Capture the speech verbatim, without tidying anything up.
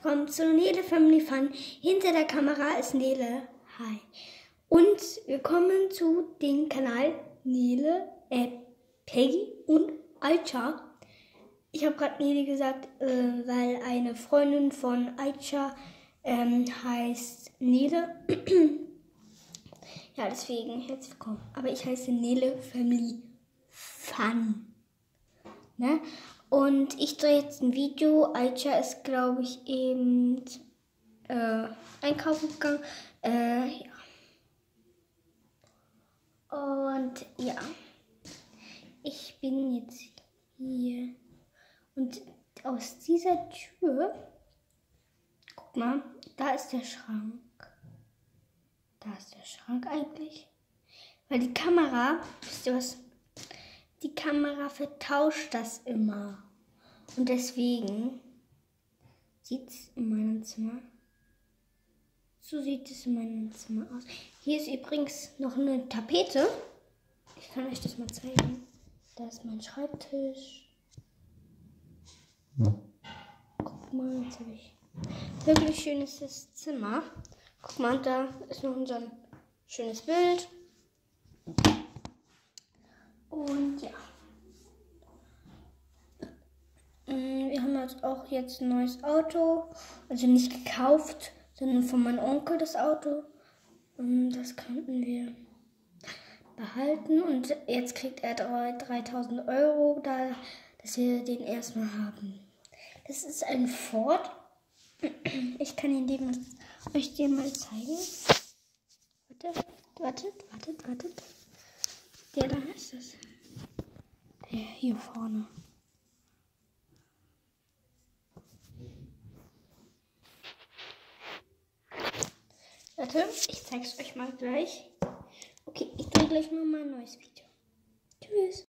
willkommen zu Nele Family Fun. Hinter der Kamera ist Nele. Hi. Und willkommen zu dem Kanal Nele, äh, Peggy und Aisha. Ich habe gerade Nele gesagt, äh, weil eine Freundin von Aisha ähm, heißt Nele. Ja, deswegen herzlich willkommen. Aber ich heiße Nele Family Fun. Ne? Und ich drehe jetzt ein Video. Aisha ist, glaube ich, eben äh, einkaufen gegangen. Äh, ja. Und ja, ich bin jetzt hier. Und aus dieser Tür, guck mal, da ist der Schrank. Da ist der Schrank eigentlich. Weil die Kamera, wisst ihr was? Die Kamera vertauscht das immer. Und deswegen sieht es in meinem Zimmer. So sieht es in meinem Zimmer aus. Hier ist übrigens noch eine Tapete. Ich kann euch das mal zeigen. Da ist mein Schreibtisch. Guck mal, jetzt habe ich wirklich schönes Zimmer. Guck mal, da ist noch unser schönes Bild. Und ja. Wir haben jetzt auch jetzt ein neues Auto. Also nicht gekauft, sondern von meinem Onkel das Auto. Und das könnten wir behalten. Und jetzt kriegt er dreitausend Euro, da, dass wir den erstmal haben. Das ist ein Ford. Ich kann ihn dem, euch den mal zeigen. Wartet, wartet, wartet, wartet. Der da ist es. Der hier vorne. Warte, ich zeige es euch mal gleich. Okay, ich drehe gleich mal mein neues Video. Tschüss.